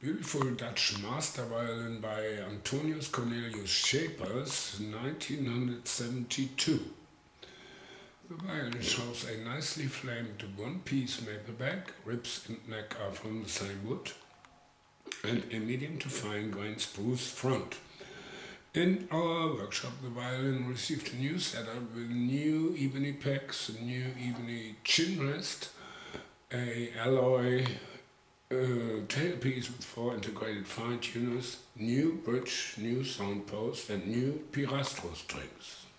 Beautiful Dutch master violin by Antonius Cornelius Scheepers, 1972. The violin shows a nicely flamed one-piece maple back, ribs and neck are from the same wood, and a medium to fine grained spruce front. In our workshop, the violin received a new setup with new ebony pegs, a new ebony chin rest, a alloy tailpiece with 4 integrated fine tuners, new bridge, new sound post, and new Pirastro strings.